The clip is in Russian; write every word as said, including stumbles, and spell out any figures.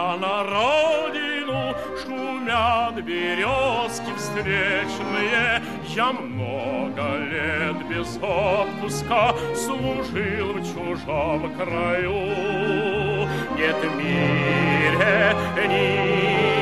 а на родину шумят березки встречные. Я много лет без отпуска служил в чужом краю. Нет в мире ни